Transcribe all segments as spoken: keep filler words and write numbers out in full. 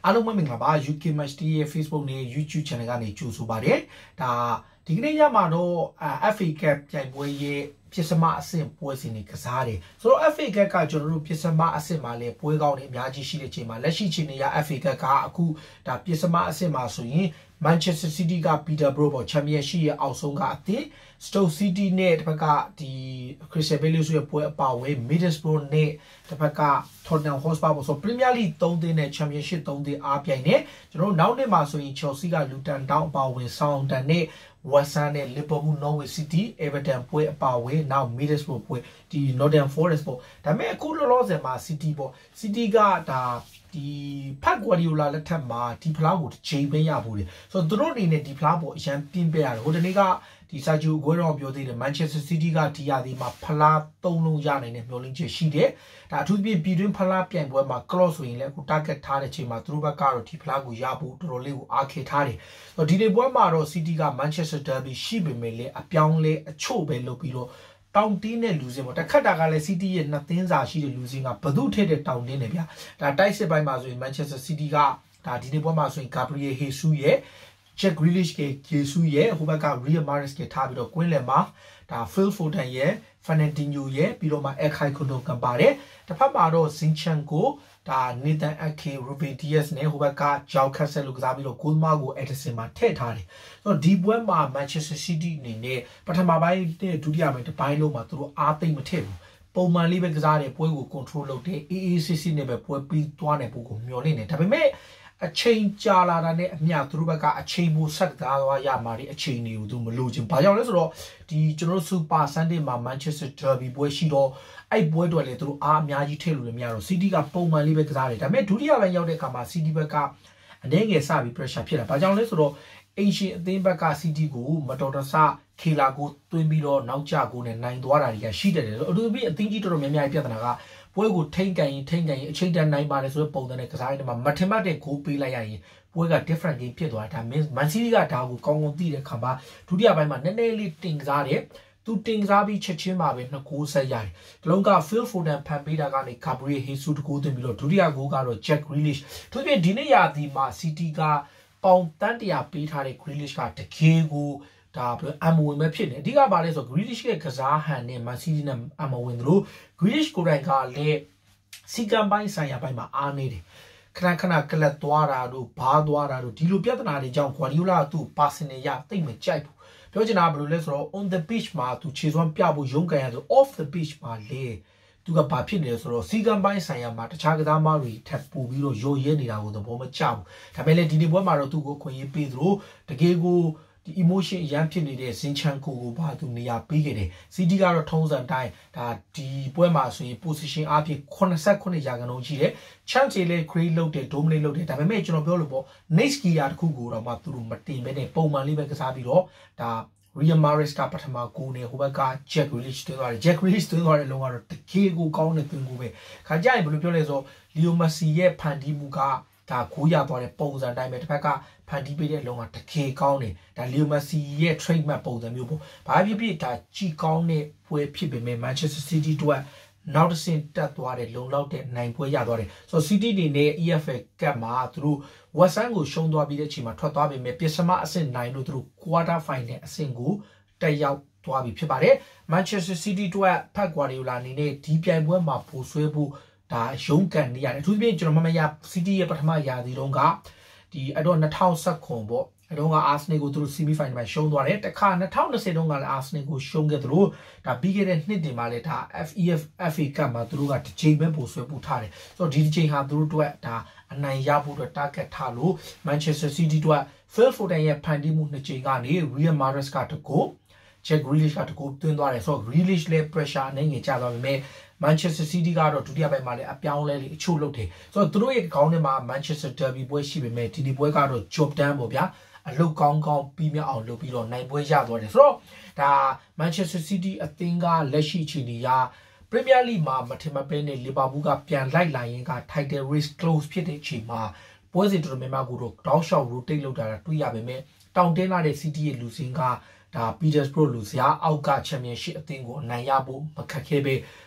အားလုံးပဲမင်္ဂလာပါ ယူ ကေ Match တီ ရဲ့ Facebook နဲ့ YouTube Channel ကနေကြိုဆိုပါတယ်ဒါဒီကနေ့ညမှာတော့ F A Cup ပြိုင်ပွဲရဲ့ဖြစ်စမအဆင့်ပွဲစဉ်တွေကစားတယ်ဆိုတော့ F A Cup ကကျွန်တော်တို့ဖြစ်စမအဆင့်မှာလဲပွဲကောင်းတွေအများကြီးရှိတဲ့ချိန်မှာလက်ရှိချိန်နေရ F A Cup ကအခုဒါဖြစ်စမအဆင့်မှာဆိုရင် Manchester City က Peterborough ပေါ် Championship ရဲ့အောက်ဆုံးကအသင်း Stoke City နဲ့တစ်ဖက်ကဒီ Crystal Palace ရဲ့ပွဲအပါအဝင် Middlesbrough နဲ့တစ်ဖက်က Tottenham Hotspur ပေါ်ဆို Premier League သုံးသင်းနဲ့ Championship သုံးသင်းအားပြိုင်နေကျွန်တော်တို့နောက်နေ့မှာဆိုရင် Chelsea က Luton Town အပါအဝင် Southampton နဲ့ West Ham နဲ့ Liverpool Norwich City Everton ပွဲအပါအဝင်နောက် Middlesbrough ပွဲဒီ Nottingham Forest ပေါ်ဒါပေမဲ့အခုလောလောဆယ်မှာ City ပေါ် City ကဒါဒီဖတ်ဂွာဒီယိုလာလက်ထက်မှာဒီဖလားကိုတစ်ချိန်ပဲရဖို့လေဆိုတော့သူတို့အနေနဲ့ဒီဖလားပေါ်အရန်ပြင်းပြရတယ်ဟိုတနေ့ကဒီစာဂျူဂွဲတော်ပြောသေးတယ် Manchester City ကဒီရာသီမှာဖလားသုံးလုံးရနိုင်တဲ့မျှော်လင့်ချက်ရှိတယ်ဒါအထူးသဖြင့်ပြည်တွင်းဖလားပြိုင်ပွဲမှာ cross ဆိုရင်လည်းအခု target ထားတဲ့ချိန်မှာသူတို့ဘက်ကတော့ဒီဖလားကိုရဖို့တော်တော်လေးကိုအားခေထားတယ်ဆိုတော့ဒီနေ့ပွဲမှာတော့ City က Manchester Derby ရှိပေမဲ့လည်းအပြောင်းလဲအချို့ပဲလုပ်ပြီးတော့တောင်တင်းနဲ့လူစင်ပေါ့တစ်ခတ်တာကလည်း City ရဲ့နှစ်သင်းစာရှိတဲ့လူစင်ကဘသူထည့်တဲ့တောင်တင်းတယ်ဗျာဒါတိုက်စစ်ပိုင်းမှာဆိုရင် Manchester City ကဒါဒီနေ့ပွဲမှာဆိုရင် Gabriel Jesus ရဲ့ Jack Grealish က Jesus ရဲ့ဟိုဘက်က Riyad Mahrez ကထားပြီးတော့ကွင်းလယ်မှာဒါ Phil Foden ရဲ့ Fernandinho ရဲ့ပြီးတော့မှ Ilkay Gundogan ပါတယ်တစ်ဖက်မှာတော့ Zinchenko ဒါ Nathan Ake Ruben Dias နဲ့ဟိုဘက်က Joao Cancelo ကစားပြီးတော့ goal mark ကို Edison မှာထည့်ထားတယ်ဆိုတော့ဒီပွဲမှာ Manchester City အနေနဲ့ပထမပိုင်းနဲ့ဒုတိယပိုင်းတစ်ပိုင်းလုံးမှာသူတို့အားသိမ့်မထည့်ဘူးပုံမှန်လေးပဲကစားတယ်ပွဲကို control လုပ်တယ် A A C C နဲ့ပဲပွဲပြီးသွားတယ်ပုံကိုမျှော်လင့်တယ်ဒါပေမဲ့အချိန်ကြာလာတာနဲ့အမျှသူတို့ဘက်ကအချိန်ပိုဆက်သားသွားရမှာဒီအချိန်တွေကိုသူမလိုချင်ဘာကြောင့်လဲဆိုတော့ဒီကျွန်တော်တို့ Super Sunday မှာ Manchester Derby ပွဲရှိတော့အဲ့ပွဲတွေလည်းသူတို့အားအများကြီးထည့်လို့လည်းမရတော့ City ကပုံမှန်လေးပဲကစားတယ်ဒါပေမဲ့ဒုတိယပိုင်းရောက်တဲ့အခါမှာ City ဘက်ကနေငယ်စပြီး pressure ဖြစ်တာဘာကြောင့်လဲဆိုတော့အင်ရှင်အသင်းဘက်က City ကိုမတော်တဆခေလာကိုတွင်းပြီးတော့နောက်ကျကိုနဲ့နိုင်သွားတာတွေကရှိတယ်ဆိုတော့အထူးသဖြင့်အသင်းကြီးတော်တော်များများပြဿနာကပွဲကိုထိမ့်ကန်ရင်ထိမ့်ကန်ရင်အချိန်တန်နိုင်ပါတယ်ဆိုတဲ့ပုံစံနဲ့ကစားရင်ဒီမှာမထင်မှတ်တဲ့ဂိုးပေးလိုက်ရရင်ပွဲက different game ဖြစ်သွားတာဒါ Man City ကဒါကိုကောင်းကောင်းသိတဲ့ခါမှာဒုတိယပိုင်းမှာနည်းနည်းလေးတင်ကစားတယ်သူတင်ကစားပြီးချက်ချင်းမှာပဲနှစ်ဂိုးဆက်ရတယ်ဒီလုံးက Phil Foden ဖန်ပေးတာကနေ Gabriel Jesus တကိုးသွင်းပြီးတော့ဒုတိယဂိုးကတော့ Jack Grealish သူပြင်ဒီနေ့ရာသီမှာ City ကပေါင်တန်းတရာပေးထားတဲ့ Grealish ကတကယ်ကိုဒါပြောအမဝင်မဲ့ဖြစ်နေအဓိကပါလဲဆို Grealish ရဲ့ကစားဟန်နဲ့ Man City နဲ့အမဝင်သလို Grealish ကိုယ်တိုင်ကလည်းစီကံပိုင်းဆိုင်ရာပိုင်းမှာအားနေတယ်ခဏခဏကလပ်သွားတာတို့ဘားသွားတာတို့ဒီလိုပြဿနာတွေကြောင့် Guardiola ကသူ့ personal ရတိတ်မကြိုက်ဘူးပြောချင်တာဘယ်လိုလဲဆိုတော့ on the pitch မှာသူခြေစွမ်းပြဖို့ရုန်းကန်ရဆို off the pitch မှာလေသူကဘာဖြစ်နေလဲဆိုတော့စီကံပိုင်းဆိုင်ရာမှာတခြားကစားမတွေထပ်ပို့ပြီးတော့ရိုရဲနေတာကိုသဘောမကျဘူးဒါပေမဲ့လည်းဒီနေ့ပွဲမှာတော့သူ့ကိုခွင့်ရေးပေးသလိုတကယ်ကိုဒီ emotion အရန်ဖြစ်နေတဲ့ Zinchenko ကိုဘာသူနေရာပေးခဲ့တယ် City ကတော့ထုံးစံတိုင်းဒါဒီပွဲမှာဆိုရင် position အပြင်eighty-nineရာခိုင်နှုန်းရှိတယ် chance တွေလည်း create လုပ်တယ် dominate လုပ်တယ်ဒါပေမဲ့ကျွန်တော်ပြောလို့ပေါ့ next gear တခုကိုတော့မှသူတို့မတင်ဘဲနဲ့ပုံမှန်လေးပဲကစားပြီးတော့ဒါ Riyad Mahrez ကပထမဂိုးနဲ့ဟိုဘက်က Jack Grealish တွင်းသွားတယ် Jack Grealish တွင်းသွားတဲ့လုံးကတော့တကယ်ကိုကောင်းတဲ့တွင်းကိုပဲခါကြရင်ဘယ်လိုပြောလဲဆိုတော့ Leo Messi ရဲ့ဖန်တီးမှုကဒါကိုရသွားတဲ့ပုံစံတိုင်းပဲတစ်ဖက်ကဖန်တီးပေးတဲ့လုံးကတကယ်ကောင်းတယ်ဒါ Leo Messi ရဲ့ trademark ပုံစံမျိုးပေါ့ဘာဖြစ်ဖြစ်ဒါကြီးကောင်းတဲ့ပွဲဖြစ်ပေမဲ့ Manchester City တို့ကနောက်တစ်ဆင့်တက်သွားတဲ့လုံလောက်တဲ့နိုင်ပွဲရသွားတယ်ဆိုတော့ City အနေနဲ့ E F L Cup မှာသူတို့ West Ham ကိုရှုံးသွားပြီးတဲ့အချိန်မှာထွက်သွားပေမဲ့ပစ္စမအဆင့်နိုင်လို့သူတို့ quarter final အဆင့်ကိုတက်ရောက်သွားပြီဖြစ်ပါတယ် Manchester City တို့ကဖတ်ကွာဒီယိုလာအနေနဲ့ဒီပြိုင်ပွဲမှာပိုဆွဲဖို့ဒါရုံးကန်နေရတယ်အထူးသဖြင့်ကျွန်တော်မမရ City ရဲ့ပထမရာသီတုန်းကဒီအဲ့တော့twenty nineteenပေါ့အဲ့တော့က Arsenal ကိုသူတို့ semi final မှာရှုံးသွားတယ်တခါtwenty twentyတုန်းကလည်း Arsenal ကိုရှုံးခဲ့သလိုဒါပြီးခဲ့တဲ့နှစ်တင်မှာလည်းဒါ F E F F A Cup မှာသူတို့ကတစ်ချိန်ပဲပို့ဆွဲပို့ထားတယ်ဆိုတော့ဒီတစ်ချိန်ဟာသူတို့အတွက်ဒါအနိုင်ရဖို့အတွက် target ထားလို့ Manchester City တို့က Phil Foden ရဲ့ဖန်တီးမှုနှစ်ချိန်ကနေ Riyad Mahrez ကတကူ Jack Grealish ကတကူတွင်းသွားတယ်ဆိုတော့ Grealish လည်း pressure နဲ့ငယ်ကျသွားပြီမဲ့ Manchester City ကတော့ဒုတိယပိုင်းမှာလည်းအပြောင်းလဲလေးအချို့လုပ်တယ်ဆိုတော့သူတို့ရဲ့ခေါင်းထဲမှာ Manchester Derby ပွဲရှိပေမဲ့ဒီဒီပွဲကတော့ job done ပေါ့ဗျာအလုပ်ကောင်းကောင်းပြီးမြောက်အောင်လုပ်ပြီးတော့နိုင်ပွဲရသွားတယ်ဆိုတော့ဒါ Manchester City အသင်းကလက်ရှိအခြေအနေက Premier League မှာမထင်မှတ်ပဲနဲ့ Liverpool ကပြန်လိုက်လာရင်က title race close ဖြစ်တဲ့အချိန်မှာပွဲစဉ်တော်တော်များများကိုတော့ down shot rotate လုပ်တာတွေ့ရပေမဲ့တောင်တင်းလာတဲ့ City ရဲ့လူစင်းကဒါ Peterborough လူစရာအောက်က Championship အသင်းကိုအနိုင်ရဖို့မခက်ခဲပဲ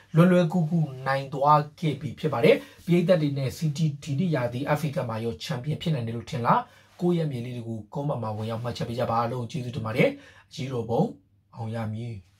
လွယ်လွယ်ကူကူနိုင်သွားခဲ့ပြီဖြစ်ပါတယ်ပြည်သက်တွေနဲ့ City ဒီနေ့ရာသီ F A Cup မှာရောချန်ပီယံဖြစ်နိုင်တယ်လို့ထင်လားကိုယ့်ရဲ့မြေလေးတွေကိုကောမတ်မှာဝင်ရောက်မှတ်ချက်ပေးကြပါလို့ကျေးဇူးတင်ပါတယ်အကြီးတော်ဘုံအောင်ရမည်